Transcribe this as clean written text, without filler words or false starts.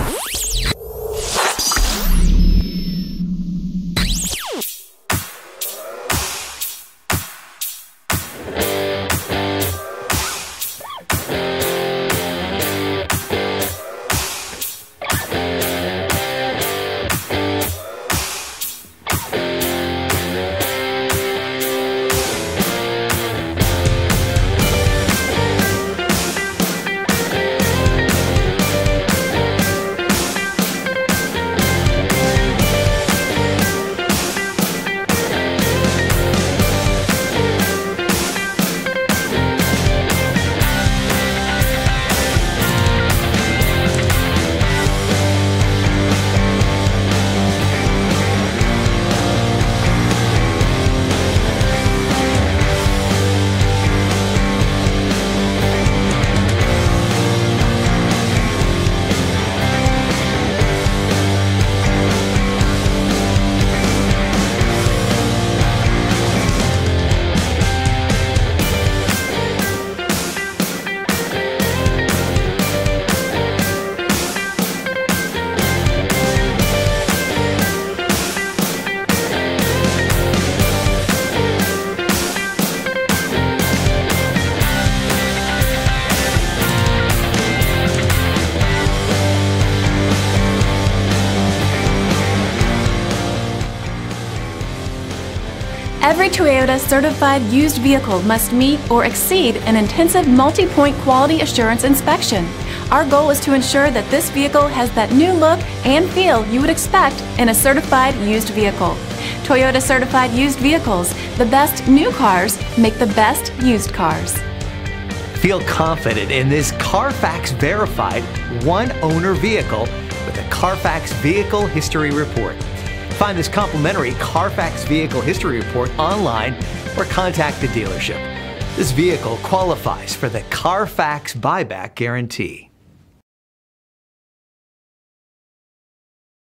Every Toyota certified used vehicle must meet or exceed an intensive multi-point quality assurance inspection. Our goal is to ensure that this vehicle has that new look and feel you would expect in a certified used vehicle. Toyota certified used vehicles, the best new cars make the best used cars. Feel confident in this Carfax verified one-owner vehicle with a Carfax Vehicle History Report. Find this complimentary Carfax Vehicle History Report online or contact the dealership. This vehicle qualifies for the Carfax Buyback Guarantee.